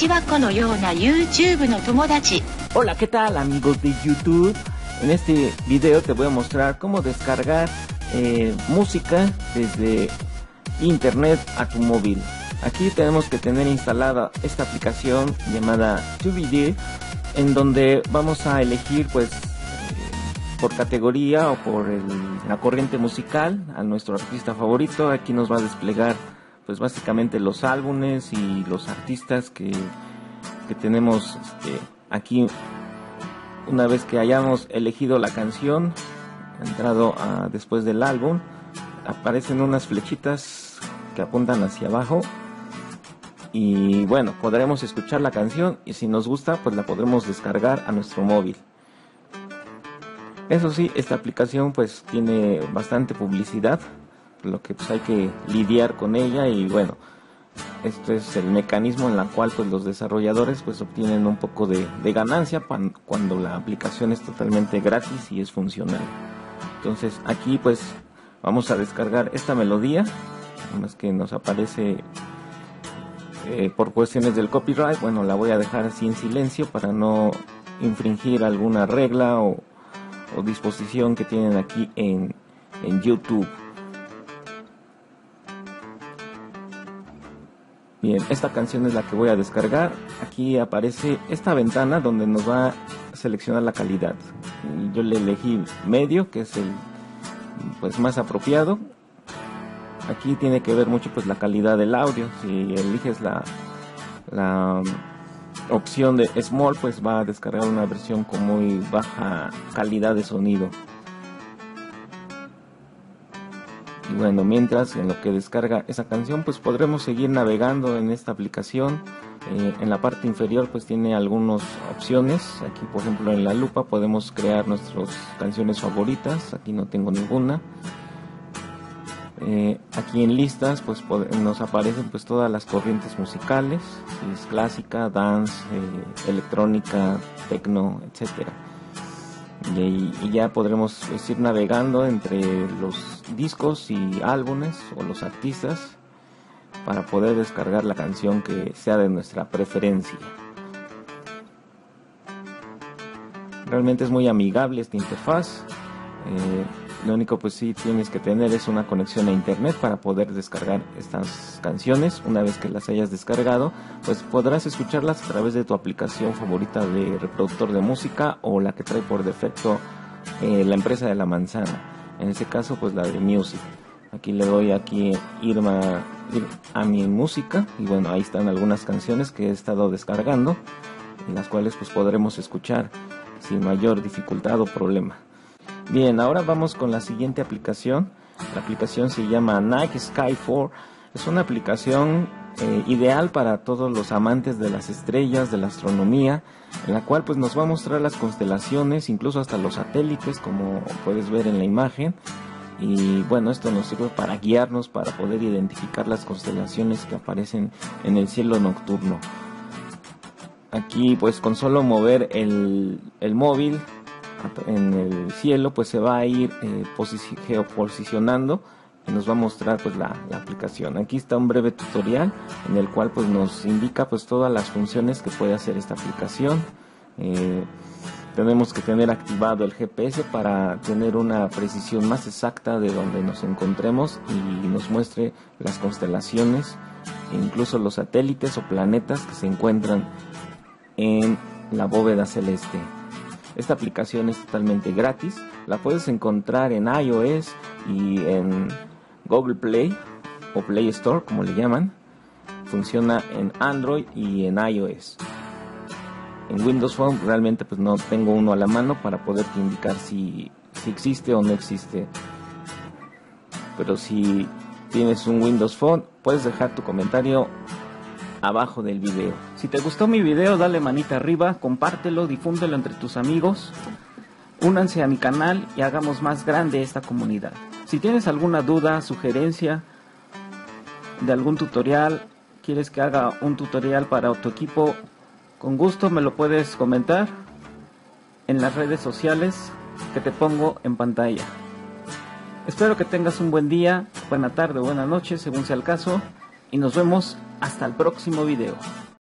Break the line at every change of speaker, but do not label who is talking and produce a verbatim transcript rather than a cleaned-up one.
ちはこのような YouTube の友達。
Hola, ¿qué tal amigos de YouTube? En este video te voy a mostrar cómo descargar eh, música desde internet a tu móvil. Aquí tenemos que tener instalada esta aplicación llamada TubiD, en donde vamos a elegir pues por categoría o por el, la corriente musical a nuestro artista favorito. Aquí nos va a desplegar pues básicamente los álbumes y los artistas que, que tenemos este, aquí. Una vez que hayamos elegido la canción, entrado a, después del álbum, aparecen unas flechitas que apuntan hacia abajo y bueno, podremos escuchar la canción y si nos gusta pues la podremos descargar a nuestro móvil. Eso sí, esta aplicación pues tiene bastante publicidad, por lo que pues hay que lidiar con ella y bueno, esto es el mecanismo en el cual pues los desarrolladores pues obtienen un poco de, de ganancia cuando la aplicación es totalmente gratis y es funcional. Entonces aquí pues vamos a descargar esta melodía, más que nos aparece eh, por cuestiones del copyright. Bueno, la voy a dejar así en silencio para no infringir alguna regla o, o disposición que tienen aquí en, en YouTube. Bien, esta canción es la que voy a descargar. Aquí aparece esta ventana donde nos va a seleccionar la calidad. Yo le elegí medio, que es el pues más apropiado. Aquí tiene que ver mucho pues la calidad del audio. Si eliges la, la opción de Small, pues va a descargar una versión con muy baja calidad de sonido. Y bueno, mientras en lo que descarga esa canción pues podremos seguir navegando en esta aplicación. Eh, en la parte inferior pues tiene algunas opciones. Aquí por ejemplo en la lupa podemos crear nuestras canciones favoritas. Aquí no tengo ninguna. Eh, aquí en listas pues nos aparecen pues todas las corrientes musicales, si es clásica, dance, eh, electrónica, techno, etcétera. Y, y ya podremos pues, ir navegando entre los discos y álbumes o los artistas para poder descargar la canción que sea de nuestra preferencia. Realmente es muy amigable esta interfaz. Eh, lo único pues sí tienes que tener es una conexión a internet para poder descargar estas canciones. Una vez que las hayas descargado pues podrás escucharlas a través de tu aplicación favorita de reproductor de música o la que trae por defecto eh, la empresa de la manzana, en este caso pues la de Music. Aquí le doy aquí irme a, ir a mi música y bueno, ahí están algunas canciones que he estado descargando, en las cuales pues podremos escuchar sin mayor dificultad o problema. Bien, ahora vamos con la siguiente aplicación. La aplicación se llama Night Sky cuatro. Es una aplicación eh, ideal para todos los amantes de las estrellas, de la astronomía, en la cual pues nos va a mostrar las constelaciones, incluso hasta los satélites, como puedes ver en la imagen. Y bueno, esto nos sirve para guiarnos, para poder identificar las constelaciones que aparecen en el cielo nocturno. Aquí pues con solo mover el, el móvil en el cielo pues se va a ir eh, geoposicionando y nos va a mostrar pues la, la aplicación. Aquí está un breve tutorial en el cual pues nos indica pues todas las funciones que puede hacer esta aplicación. Eh, tenemos que tener activado el G P S para tener una precisión más exacta de donde nos encontremos y nos muestre las constelaciones e incluso los satélites o planetas que se encuentran en la bóveda celeste. Esta aplicación es totalmente gratis, la puedes encontrar en iOS y en Google Play o Play Store como le llaman. Funciona en Android y en iOS. En Windows Phone realmente pues no tengo uno a la mano para poderte indicar si, si existe o no existe. Pero si tienes un Windows Phone puedes dejar tu comentario abajo del video. Si te gustó mi video, dale manita arriba, compártelo, difúndelo entre tus amigos, únanse a mi canal y hagamos más grande esta comunidad. Si tienes alguna duda, sugerencia de algún tutorial, quieres que haga un tutorial para tu equipo, con gusto me lo puedes comentar en las redes sociales que te pongo en pantalla. Espero que tengas un buen día, buena tarde o buena noche, según sea el caso, y nos vemos hasta el próximo video.